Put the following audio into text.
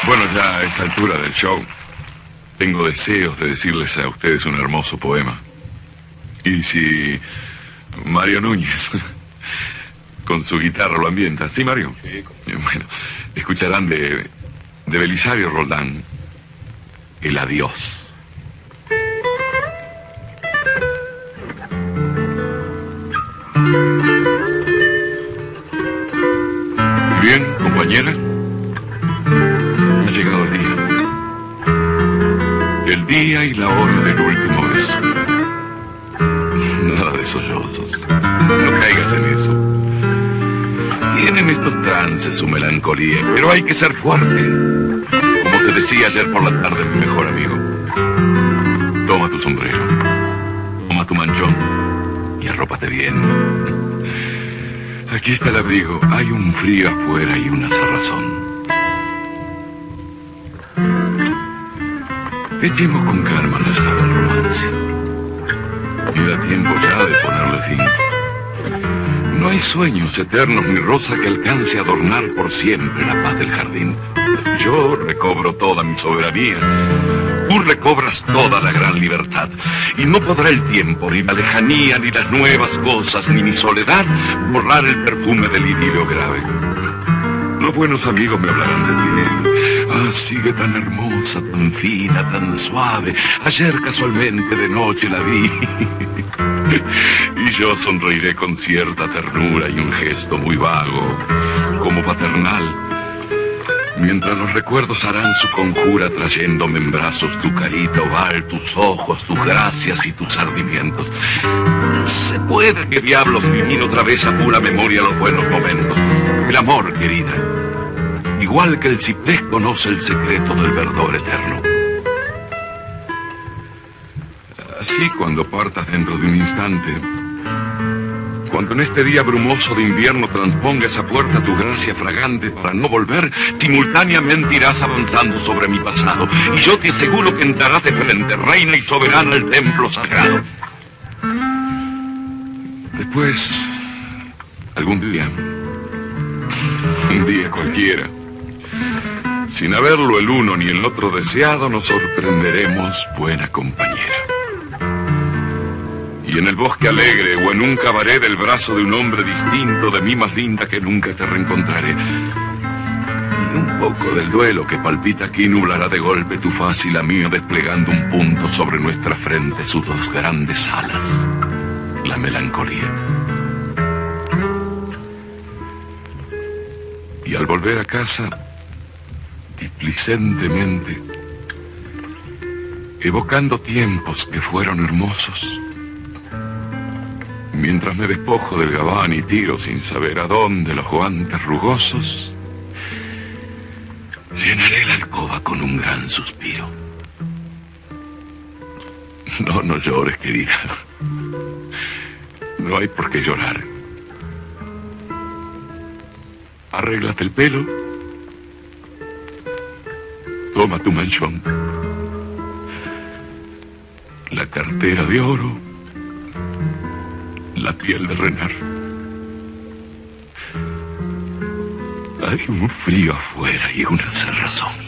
Bueno, ya a esta altura del show, tengo deseos de decirles a ustedes un hermoso poema. Y si Mario Núñez, con su guitarra, lo ambienta. ¿Sí, Mario? Sí. Bueno, escucharán de Belisario Roldán, El Adiós. Bien, compañera, ha llegado el día. El día y la hora del último beso. Nada de sollozos. No caigas en eso. Tienen estos trances su melancolía, pero hay que ser fuerte. Como te decía ayer por la tarde mi mejor amigo. Toma tu sombrero, toma tu manchón y arrópate bien. Aquí está el abrigo. Hay un frío afuera y una cerrazón. Echemos con calma la llave del romance. Y da tiempo ya de ponerle fin. No hay sueños eternos ni rosa que alcance a adornar por siempre la paz del jardín. Yo recobro toda mi soberanía. Tú recobras toda la gran libertad. Y no podrá el tiempo, ni la lejanía, ni las nuevas cosas, ni mi soledad borrar el perfume del idilio grave. Los buenos amigos me hablarán de ti. Ah, sigue tan hermosa, tan fina, tan suave. Ayer casualmente de noche la vi. Y yo sonreiré con cierta ternura y un gesto muy vago, como paternal, mientras los recuerdos harán su conjura trayéndome en brazos tu carita oval, tus ojos, tus gracias y tus ardimientos. Se puede que diablos vivir otra vez a pura memoria los buenos momentos. El amor, querida, igual que el ciprés conoce el secreto del verdor eterno. Así cuando partas dentro de un instante, cuando en este día brumoso de invierno transponga esa puerta tu gracia fragante para no volver, simultáneamente irás avanzando sobre mi pasado, y yo te aseguro que entrarás de frente, reina y soberana, al templo sagrado. Después, algún día, un día cualquiera, sin haberlo el uno ni el otro deseado, nos sorprenderemos, buena compañera. Y en el bosque alegre o en un cabaret del brazo de un hombre distinto de mí más linda que nunca te reencontraré. Y un poco del duelo que palpita aquí nublará de golpe tu faz y la mía, desplegando un punto sobre nuestra frente sus dos grandes alas, la melancolía. Y al volver a casa, displicentemente, evocando tiempos que fueron hermosos, mientras me despojo del gabán y tiro sin saber a dónde los guantes rugosos, llenaré la alcoba con un gran suspiro. No, no llores, querida. No hay por qué llorar. Arréglate el pelo. Toma tu manchón. La cartera de oro. La piel de renar. Hay un frío afuera y una cerrazón.